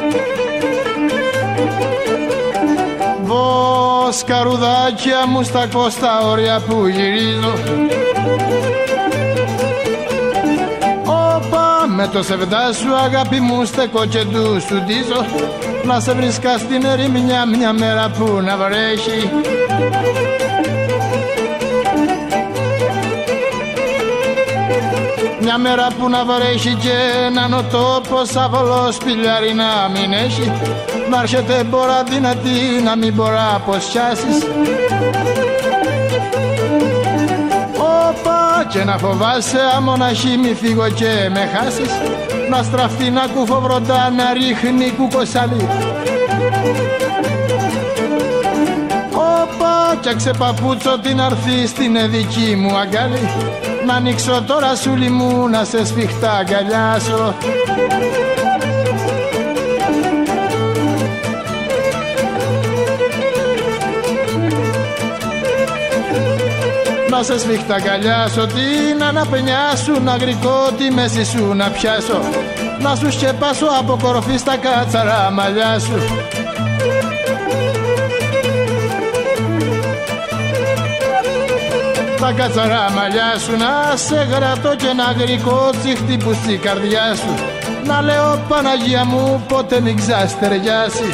Βοσκαρουδάκια μου στα κόστα όρια που γυρίζω. Όπα με το σεβδά σου αγάπη μου στεκώ και του σου ντίζω. Να σε βρίσκα στην ερημιά μια μέρα που να βρέχει. Μια μέρα που να βρέχει και έναν ο τόπος αβολό σπηλιάρι να μην έχει. Να έρχεται μπόρα δυνατή να μην μπορά πως πιάσεις. Όπα και να φοβάσαι αμοναχή μη φύγω και με χάσεις. Να στραφτεί να κουφοβροντά να ρίχνει κουκοσαλί. Όπα και ξεπαπούτσω την αρθή στην δική μου αγκάλι. Να ανοίξω τώρα σούλη μου να σε σφιχτά αγκαλιάσω. Να σε σφιχτά αγκαλιάσω, την αναπνιά σου να γρικώ, τη μέση σου να πιάσω. Να σου σκεπάσω από κορφή στα κάτσαρα μαλλιά σου. Τα κάτσαρα μαλλιά σου να σε γρατώ και να γρικώ τσι χτύπους η καρδιά σου. Να λέω Παναγία μου πότε μην ξαστεριάσει.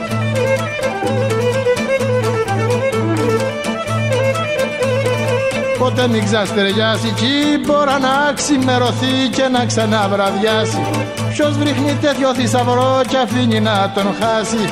Πότε μην ξαστεριάσει κι μπορά να ξημερωθεί και να ξαναβραδιάσει. Ποιος βρίχνει τέτοιο θησαυρό κι αφήνει να τον χάσει.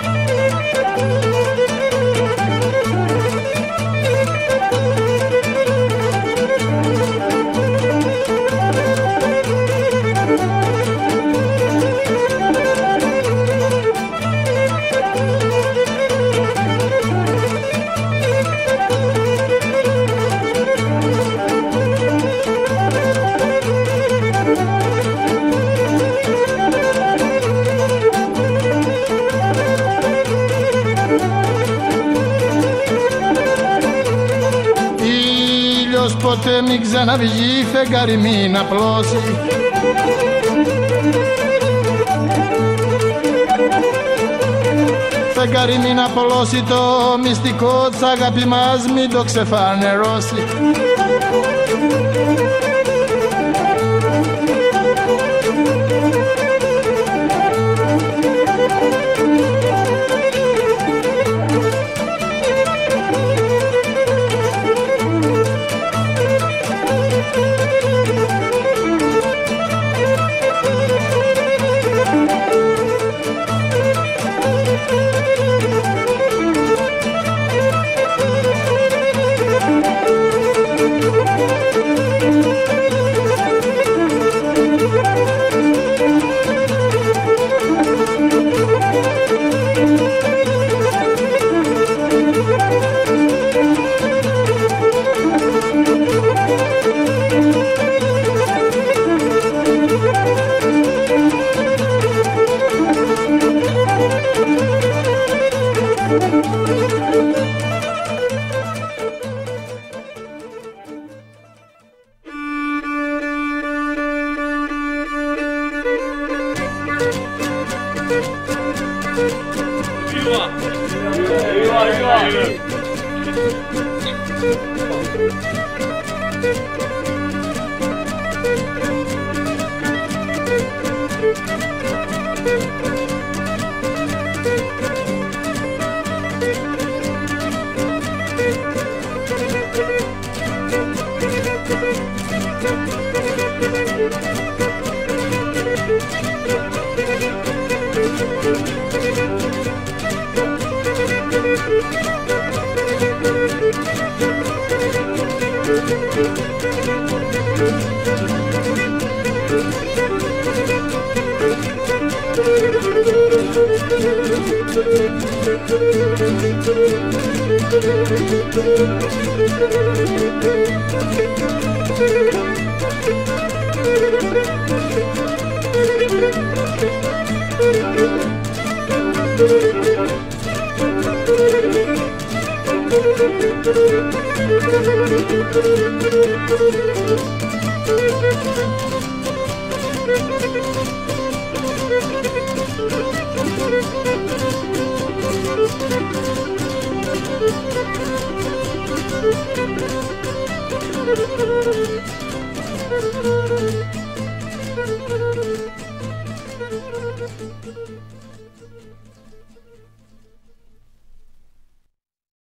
Ποτέ μην ξαναβγεί φεγγάρι μην απλώσει. Φεγγάρι μην απλώσει το μυστικό της αγάπη μας μην το ξεφανερώσει.